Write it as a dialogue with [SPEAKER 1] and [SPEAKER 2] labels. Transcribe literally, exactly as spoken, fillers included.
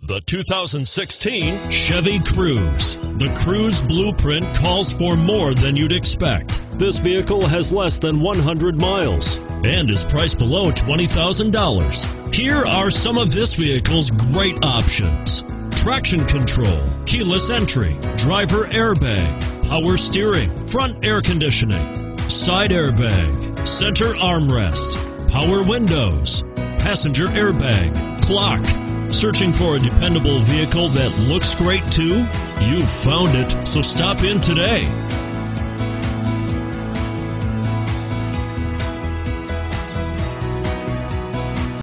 [SPEAKER 1] The two thousand sixteen Chevy Cruze. The Cruze blueprint calls for more than you'd expect. This vehicle has less than one hundred miles and is priced below twenty thousand dollars. Here are some of this vehicle's great options: traction control, keyless entry, driver airbag, power steering, front air conditioning, side airbag, center armrest, power windows, passenger airbag, clock. Searching for a dependable vehicle that looks great too? You've found it, so stop in today.